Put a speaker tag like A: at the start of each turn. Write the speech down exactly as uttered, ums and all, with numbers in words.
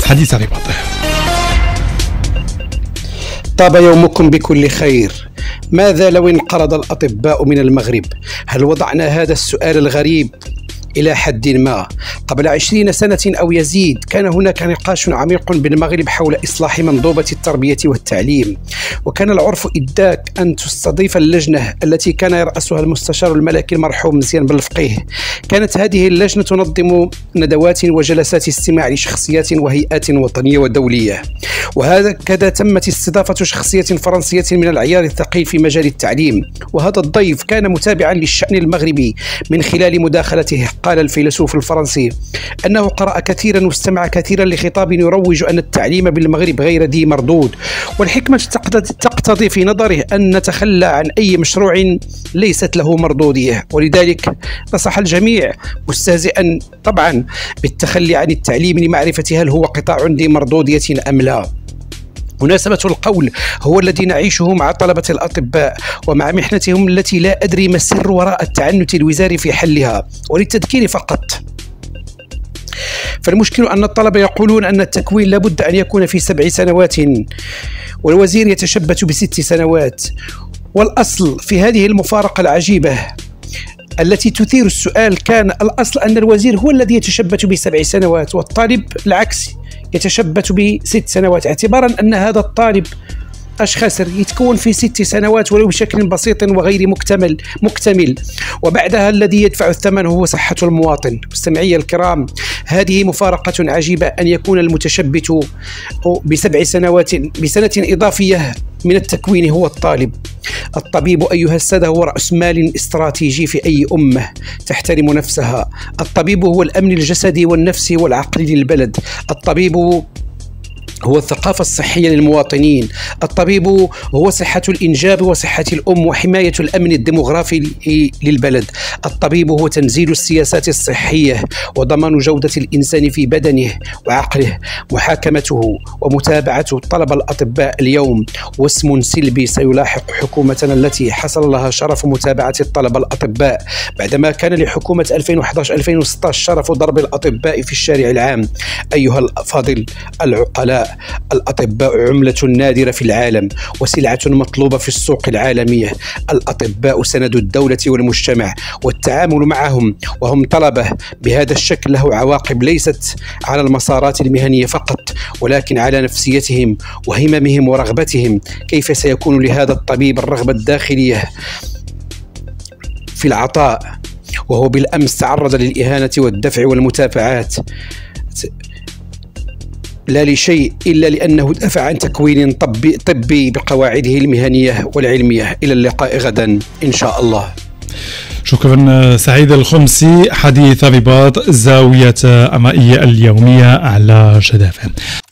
A: حديث الرباط.
B: طاب يومكم بكل خير. ماذا لو انقرض الأطباء من المغرب؟ هل وضعنا هذا السؤال الغريب؟ إلى حد ما قبل عشرين سنة أو يزيد كان هناك نقاش عميق بالمغرب حول إصلاح منظومة التربية والتعليم، وكان العرف إداك أن تستضيف اللجنة التي كان يرأسها المستشار الملكي المرحوم مزيان بن الفقيه. كانت هذه اللجنة تنظم ندوات وجلسات استماع لشخصيات وهيئات وطنية ودولية، وهكذا تمت استضافة شخصية فرنسية من العيار الثقيل في مجال التعليم، وهذا الضيف كان متابعا للشأن المغربي. من خلال مداخلته قال الفيلسوف الفرنسي أنه قرأ كثيرا واستمع كثيرا لخطاب يروج أن التعليم بالمغرب غير ذي مردود، والحكمة تقتضي في نظره أن نتخلى عن أي مشروع ليست له مردودية، ولذلك نصح الجميع مستهزئا طبعا بالتخلي عن التعليم لمعرفة هل هو قطاع ذي مردودية أم لا. مناسبة القول هو الذي نعيشه مع طلبة الأطباء ومع محنتهم التي لا أدري ما السر وراء التعنت الوزاري في حلها. وللتذكير فقط، فالمشكل أن الطلبة يقولون أن التكوين لابد أن يكون في سبع سنوات والوزير يتشبت بست سنوات، والأصل في هذه المفارقة العجيبة التي تثير السؤال كان الأصل أن الوزير هو الذي يتشبت بسبع سنوات والطالب العكس يتشبت بست سنوات، اعتبارا أن هذا الطالب أش خسر يتكون في ست سنوات ولو بشكل بسيط وغير مكتمل مكتمل وبعدها الذي يدفع الثمن هو صحة المواطن. مستمعي الكرام، هذه مفارقة عجيبة أن يكون المتشبت بسبع سنوات بسنة إضافية من التكوين هو الطالب. الطبيب أيها السادة هو رأس مال استراتيجي في أي أمة تحترم نفسها. الطبيب هو الأمن الجسدي والنفسي والعقلي للبلد. الطبيب هو الثقافة الصحية للمواطنين. الطبيب هو صحة الإنجاب وصحة الأم وحماية الأمن الديمغرافي للبلد. الطبيب هو تنزيل السياسات الصحية وضمان جودة الإنسان في بدنه وعقله. محاكمته ومتابعته طلب الأطباء اليوم واسم سلبي سيلاحق حكومتنا التي حصل لها شرف متابعة الطلبة الأطباء بعدما كان لحكومة ألفين وأحد عشر ألفين وستة عشر شرف ضرب الأطباء في الشارع العام. أيها الأفاضل العقلاء، الأطباء عملة نادرة في العالم وسلعة مطلوبة في السوق العالمية. الأطباء سند الدولة والمجتمع، والتعامل معهم وهم طلبة بهذا الشكل له عواقب ليست على المسارات المهنية فقط ولكن على نفسيتهم وهممهم ورغبتهم. كيف سيكون لهذا الطبيب الرغبة الداخلية في العطاء وهو بالأمس تعرض للإهانة والدفع والمتابعات لا لشيء إلا لأنه دافع عن تكوين طبي, طبي بقواعده المهنية والعلمية. إلى اللقاء غدا إن شاء الله.
A: شكرا سعيد الخمسي، حديث رباط زاوية أمائية اليومية على شدافة.